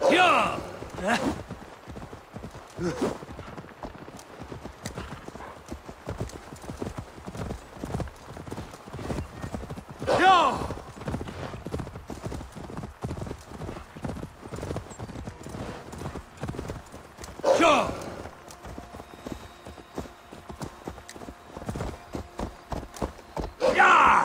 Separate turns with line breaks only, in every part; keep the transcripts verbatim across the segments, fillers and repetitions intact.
Ja! Ja! Ja! Ja!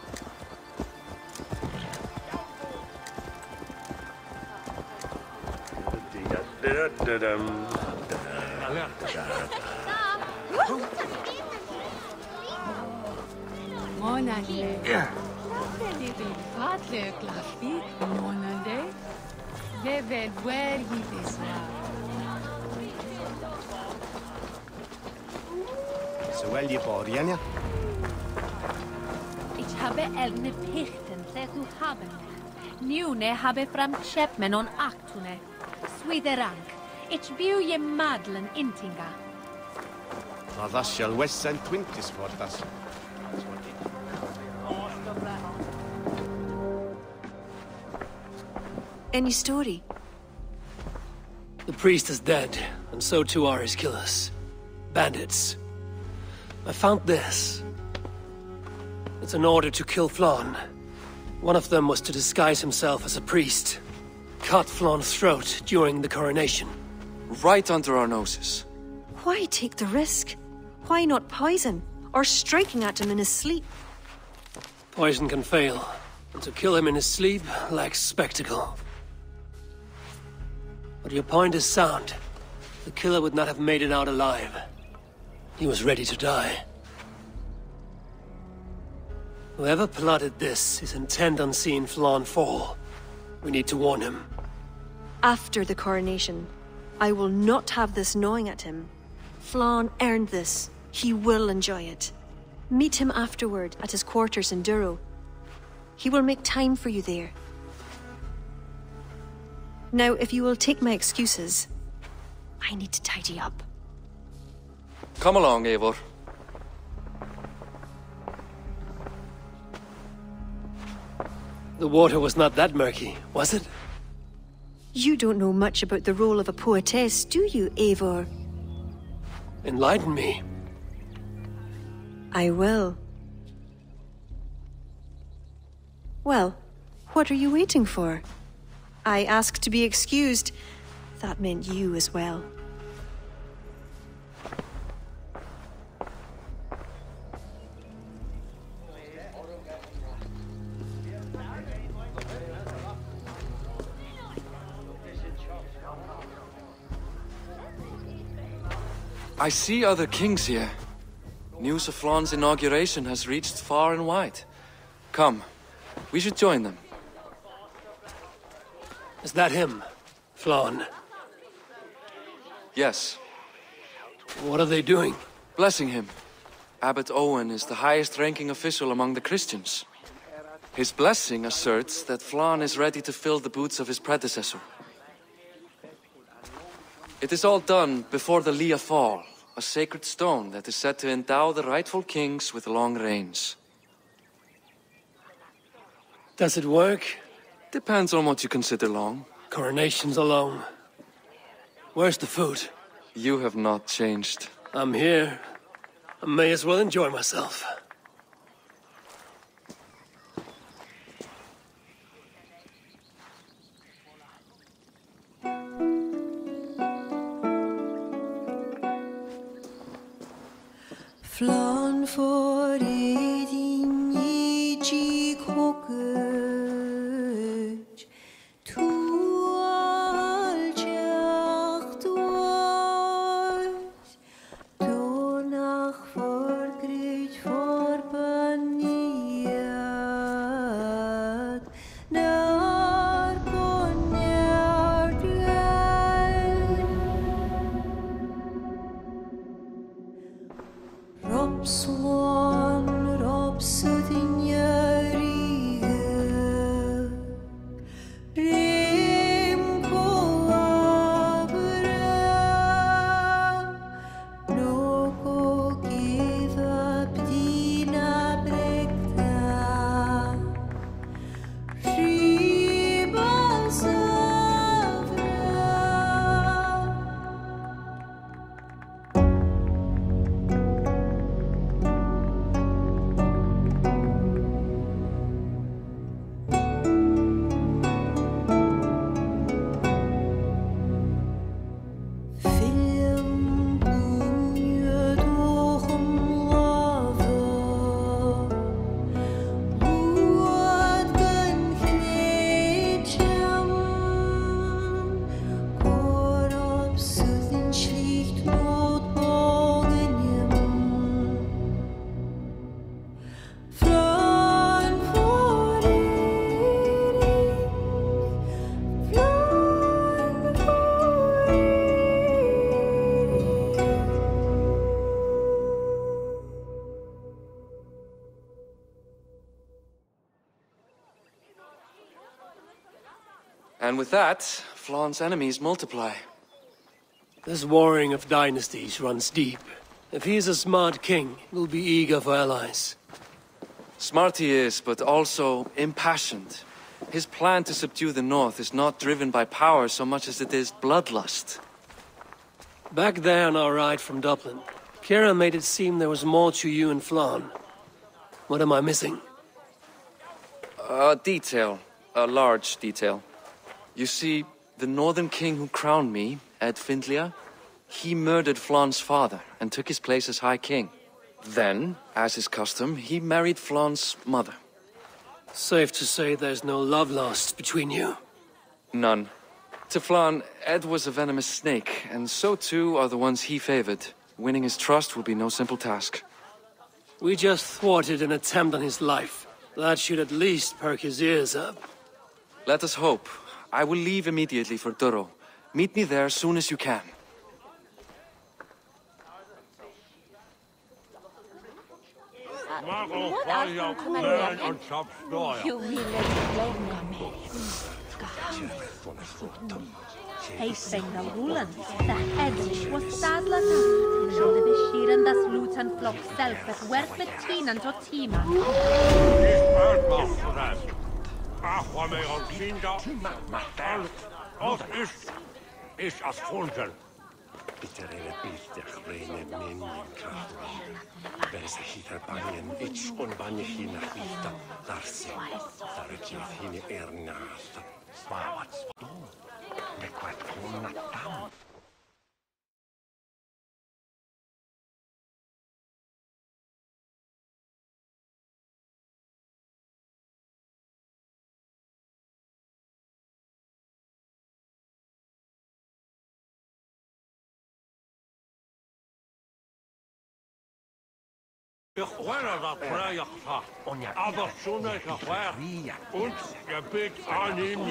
Monande. Latte fatle glaffi. Monande. Ve where he is now.
Så väl je början, ja?
Ich habe elne pichten seit du haben. Nune habe fram Chapman on Actune. Swiderank. Ich biu je Madlen Intinga.
Na, das shall West Saint Twintis for das.
Any story?
The priest is dead, and so too are his killers. Bandits. I found this. It's an order to kill Flann. One of them was to disguise himself as a priest. Cut Flann's throat during the coronation.
Right under our noses.
Why take the risk? Why not poison? Or striking at him in his sleep?
Poison can fail, and to kill him in his sleep lacks spectacle. But your point is sound. The killer would not have made it out alive. He was ready to die. Whoever plotted this is intent on seeing Flann fall. We need to warn him.
After the coronation, I will not have this gnawing at him. Flann earned this. He will enjoy it. Meet him afterward at his quarters in Duro. He will make time for you there. Now, if you will take my excuses, I need to tidy up.
Come along, Eivor.
The water was not that murky, was it?
You don't know much about the role of a poetess, do you, Eivor?
Enlighten me.
I will. Well, what are you waiting for? I asked to be excused. That meant you as well.
I see other kings here. News of Flann's inauguration has reached far and wide. Come, we should join them.
Is that him? Flann?
Yes.
What are they doing?
Blessing him. Abbot Owen is the highest-ranking official among the Christians. His blessing asserts that Flann is ready to fill the boots of his predecessor. It is all done before the Lia Fall, a sacred stone that is said to endow the rightful kings with long reigns.
Does it work?
Depends on what you consider long.
Coronations alone. Where's the food?
You have not changed.
I'm here. I may as well enjoy myself.
Flann for din i chi kokej tu al chachtuas donach for grit for paniat nar konjar Rob Swan
And with that, Flaan's enemies multiply.
This warring of dynasties runs deep. If he is a smart king, he'll be eager for allies.
Smart he is, but also impassioned. His plan to subdue the north is not driven by power so much as it is bloodlust.
Back there on our ride from Dublin, Kira made it seem there was more to you and Flann. What am I missing?
A detail. A large detail. You see, the northern king who crowned me, Ed Findlia, he murdered Flaan's father and took his place as High King. Then, as is custom, he married Flaan's mother.
Safe to say there's no love lost between you.
None. To Flann, Ed was a venomous snake, and so too are the ones he favored. Winning his trust will be no simple task.
We just thwarted an attempt on his life. That should at least perk his ears up.
Let us hope. I will leave immediately for Durro. Meet me there as soon as you can.
Heising the Roland, the Edge was Stadler, and the Bashir and das Luton flock self at work with Teen and Totima.
Ach, mij al zien dat. Als is, is als volgen.
Bitterele bitter reine menin kracht. Bes hiter bangen ich und bange hin nach wieder. Darsi. Darki hin ernas. Swat. De kwat kom na tam.
Ich höre das Projekt, aber schon ich höre. Und ihr bitte an ihn.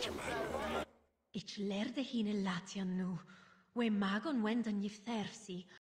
Ich lerde hine latian nu. We magon wendan yftersi,